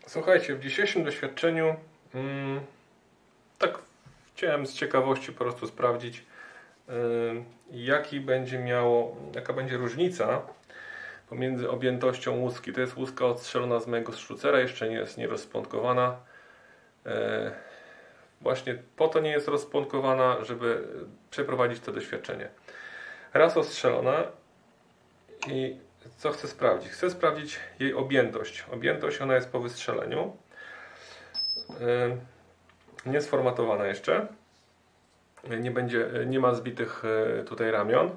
Słuchajcie, w dzisiejszym doświadczeniu tak chciałem z ciekawości po prostu sprawdzić, jaka będzie różnica pomiędzy objętością łuski. To jest łuska odstrzelona z mojego sztucera, jeszcze nie jest nierozplątkowana. Właśnie po to nie jest rozplątkowana, żeby przeprowadzić to doświadczenie. Raz ostrzelona i co chcę sprawdzić? Chcę sprawdzić jej objętość. Objętość ona jest po wystrzeleniu. Nie sformatowana jeszcze. Nie ma zbitych tutaj ramion.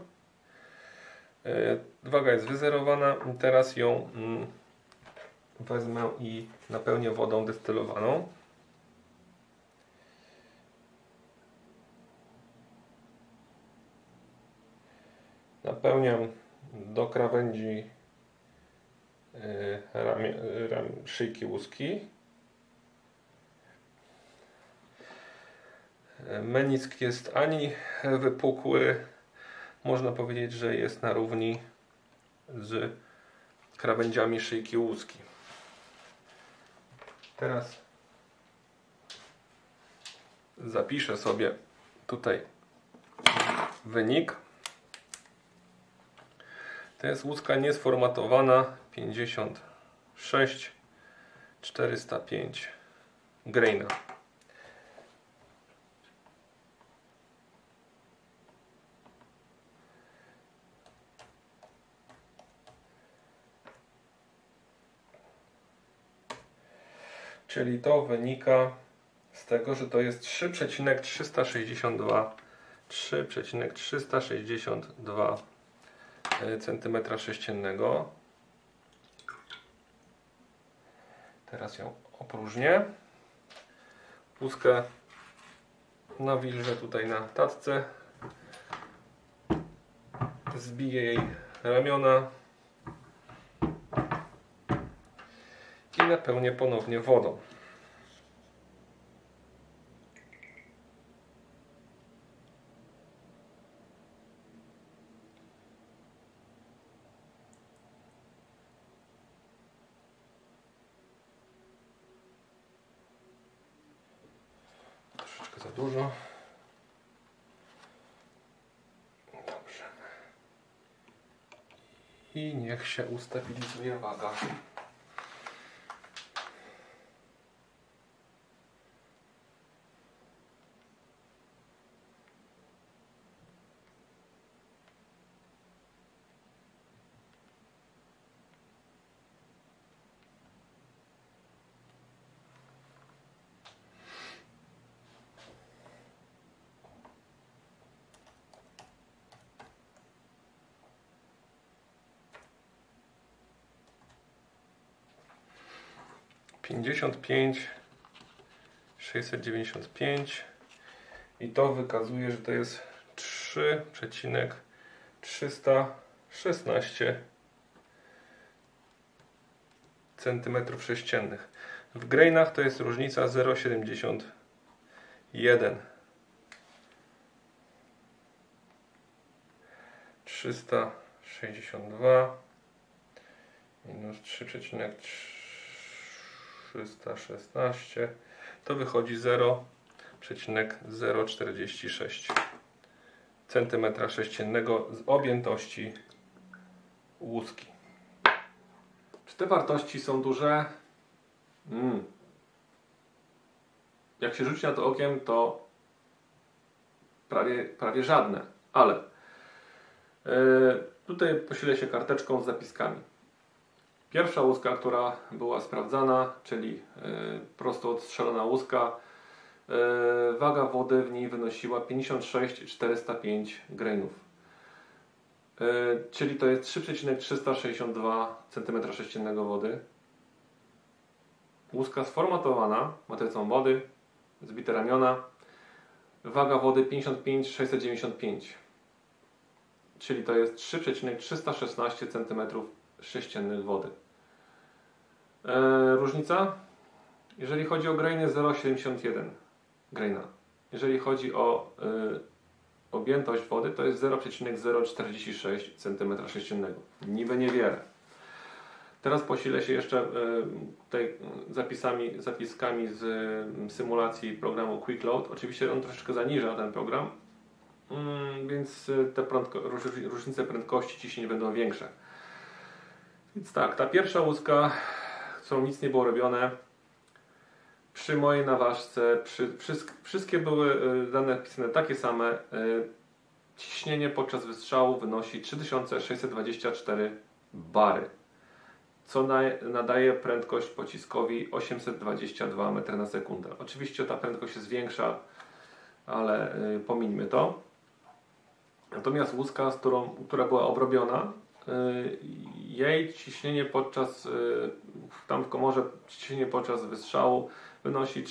Waga jest wyzerowana. Teraz ją wezmę i napełnię wodą destylowaną. Napełniam do krawędzi szyjki łuski. Menisk jest ani wypukły, można powiedzieć, że jest na równi z krawędziami szyjki łuski. Teraz zapiszę sobie tutaj wynik. To jest łuska niesformatowana 56 405 graina. Czyli to wynika z tego, że to jest 3,362 cm3. Teraz ją opróżnię. Łuskę nawilżę tutaj na tacce. Zbiję jej ramiona i napełnię ponownie wodą. Troszeczkę za dużo. Dobrze. I niech się ustabilizuje waga. Pięćdziesiąt 695 i to wykazuje, że to jest 3,316 cm3. W grainach to jest różnica 0,71. 362 minus 3,316 to wychodzi 0,046 cm3 z objętości łuski. Czy te wartości są duże? Jak się rzuci na to okiem, to prawie żadne, ale tutaj posilę się karteczką z zapiskami. Pierwsza łuska, która była sprawdzana, czyli prosto odstrzelona łuska, waga wody w niej wynosiła 56 405 grainów. Czyli to jest 3,362 cm3 wody. Łuska sformatowana, matrycą wody, zbite ramiona, waga wody 55 695. Czyli to jest 3,316 cm3 wody. Różnica? Jeżeli chodzi o grainy, 0,71 graina. Jeżeli chodzi o objętość wody, to jest 0,046 cm3. Niby niewiele. Teraz posilę się jeszcze tutaj zapiskami z symulacji programu Quick Load. Oczywiście on troszeczkę zaniża ten program, więc te różnice prędkości ciśnień będą większe. Więc tak, ta pierwsza łuska, którą nic nie było robione, przy mojej naważce, wszystkie były dane wpisane takie same. Ciśnienie podczas wystrzału wynosi 3624 bary, co nadaje prędkość pociskowi 822 m/s. Oczywiście ta prędkość jest większa, ale pomińmy to. Natomiast łuska, która była obrobiona, jej ciśnienie tam w komorze ciśnienie podczas wystrzału wynosi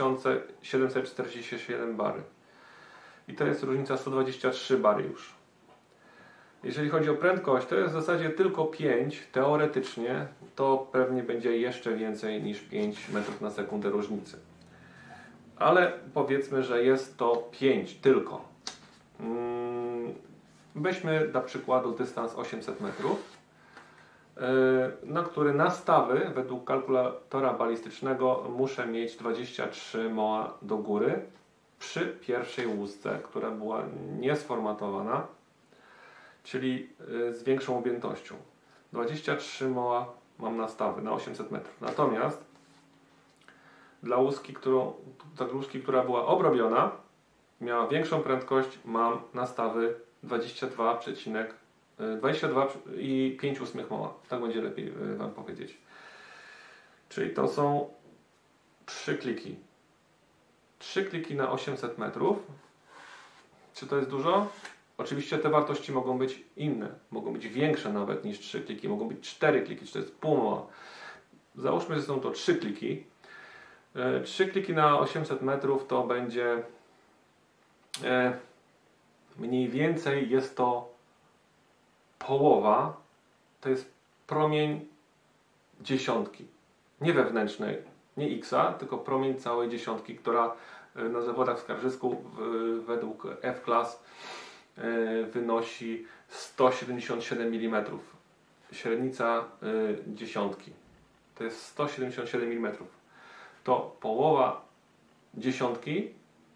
3747 bary. I to jest różnica 123 bary już. Jeżeli chodzi o prędkość, to jest w zasadzie tylko 5, teoretycznie to pewnie będzie jeszcze więcej niż 5 m/s różnicy. Ale powiedzmy, że jest to 5 tylko. Weźmy dla przykładu dystans 800 metrów, na który nastawy według kalkulatora balistycznego muszę mieć 23 moła do góry przy pierwszej łusce, która była niesformatowana, czyli z większą objętością. 23 moła mam nastawy na 800 metrów. Natomiast dla łuski, która była obrobiona, miała większą prędkość, mam nastawy 22,5 moła. Tak będzie lepiej Wam powiedzieć. Czyli to są 3 kliki. 3 kliki na 800 metrów. Czy to jest dużo? Oczywiście te wartości mogą być inne. Mogą być większe nawet niż 3 kliki. Mogą być 4 kliki, czy to jest pół moła. Załóżmy, że są to 3 kliki. 3 kliki na 800 metrów to będzie mniej więcej jest to połowa, to jest promień dziesiątki. Nie wewnętrznej, nie X-a, tylko promień całej dziesiątki, która na zawodach w skarżysku według F-class wynosi 177 mm. Średnica dziesiątki to jest 177 mm. To połowa dziesiątki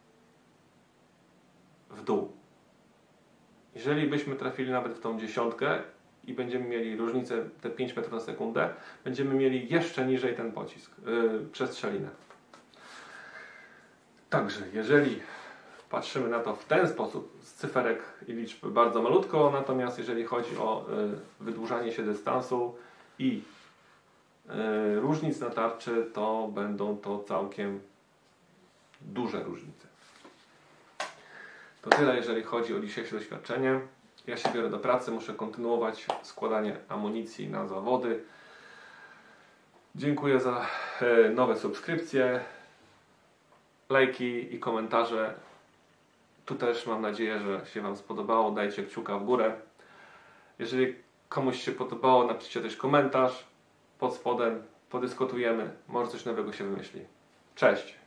w dół. Jeżeli byśmy trafili nawet w tą dziesiątkę i będziemy mieli różnicę te 5 m/s, będziemy mieli jeszcze niżej ten pocisk, przestrzelinę. Także jeżeli patrzymy na to w ten sposób, z cyferek i liczb bardzo malutko, natomiast jeżeli chodzi o wydłużanie się dystansu i różnic na tarczy, to będą to całkiem duże różnice. To tyle, jeżeli chodzi o dzisiejsze doświadczenie. Ja się biorę do pracy, muszę kontynuować składanie amunicji na zawody. Dziękuję za nowe subskrypcje, lajki i komentarze. Tu też mam nadzieję, że się Wam spodobało. Dajcie kciuka w górę. Jeżeli komuś się podobało, napiszcie też komentarz pod spodem, podyskutujemy, może coś nowego się wymyśli. Cześć!